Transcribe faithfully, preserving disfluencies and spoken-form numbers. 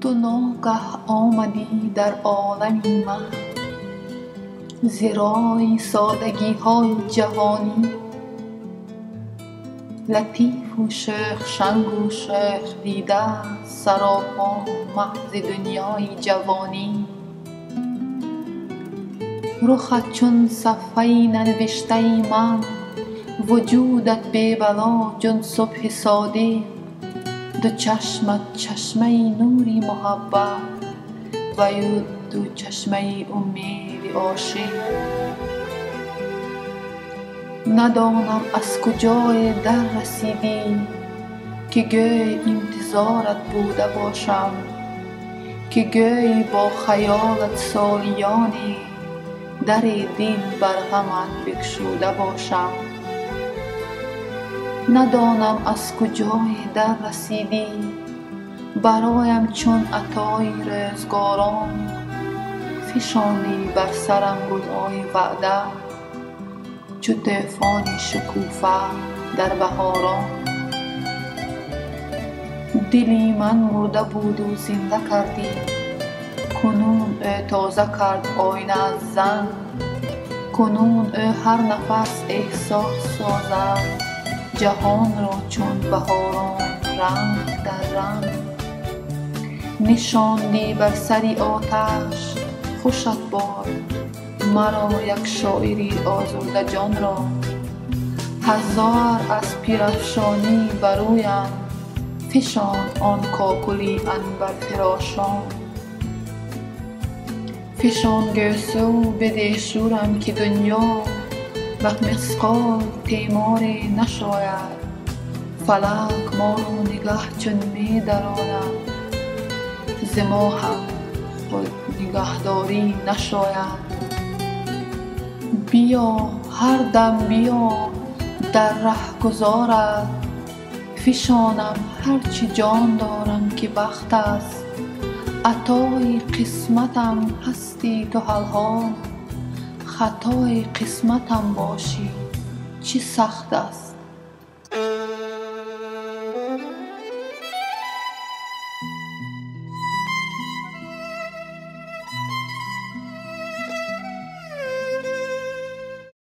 تو ناگه آمدی در عالمی من، زیرای سادگی های جوانی، لطیف و شیخ شنگ و شیخ دیده، سراپا محض دنیای جوانی. رخت چون صفحه ننوشته من، وجودت بی بلا جن صبح صادق، دو چشمت چشمه نوری محبت و یود دو چشمه امید عاشق. ندانم از کجای در رسیدی که گوی انتظارت بوده باشم، که گوی با خیالت سالیانی در دل بر غمت بگشوده باشم. ندانم از کجای در رسیدی برایم چون عطای روزگاران، فشانی بر سرم گلهای وعده چو طوفان شکوفه در بهاران. دلی من مرده بود و زنده کردی، کنون او تازه کرد آینه از زن. کنون او هر نفس احساس سازد جهان را چون بهاران رنگ در رنگ. نشاندی بر سری آتش خوشت باد مرا یک شاعری آزرده جان را، هزار از پیرافشانی برویم فشان آن کاکلی عنبر فراشان. فشان گوسو بده شورم که دنیا به مثقال تیماری نشاید، فلک ما را نگه چون می دراند ز ما هم خود نگهداری نشاید. بیا هر دم بیا در ره گذارت، فشانم هرچی جان دارم که بخت است. عطای قسمتم هستی تو حلها، خطای قسمتم باشی چه سخت است.